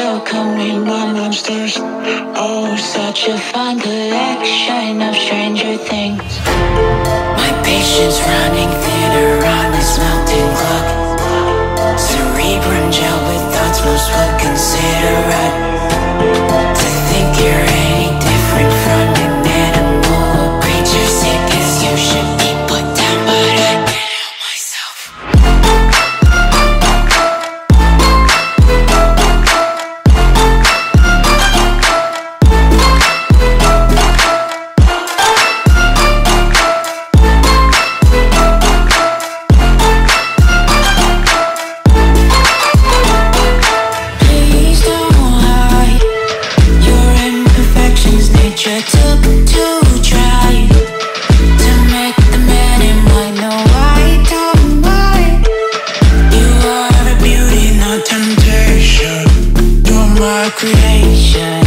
angel, come meet my monsters. Oh, such a fine collection of stranger things. My patience running thinner on this melting clock. Cerebrum gel with thoughts most would consider right. To think you're any different from an animal or creature sick as you should be put down, but I can't help myself. Creation.